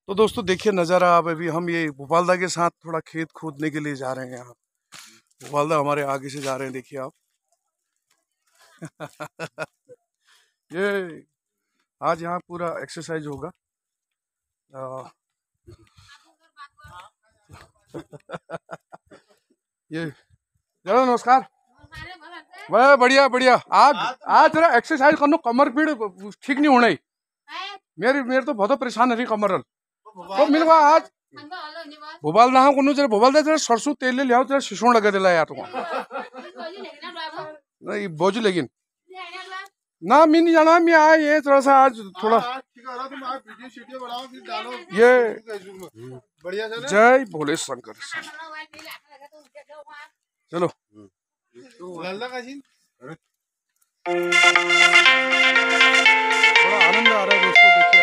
तो दोस्तों देखिए नज़ारा। आप अभी हम ये भोपालदा के साथ थोड़ा खेत खोदने के लिए जा रहे हैं। यहाँ भोपालदा हमारे आगे से जा रहे हैं, देखिए आप। ये आज यहाँ पूरा एक्सरसाइज होगा। आ, ये चलो नमस्कार। वह बढ़िया बढ़िया। आज आज जरा एक्सरसाइज करनो, कमर पीड़ ठीक नहीं होना ही। मेरी मेरे तो बहुत परेशान है रही कमर। तो मिल गया आज भोपाल ना को जरा भोपाल जरा सरसों तेल ले लिया, जरा शिशोण लगा दिला यार तुम नहीं बोझ। लेकिन ना मैं नहीं जाना, मैं आया ये थोड़ा सा आज थोड़ा ये जय भोले शंकर। चलो बड़ा आनंद आ रहा है दोस्तों, देखिए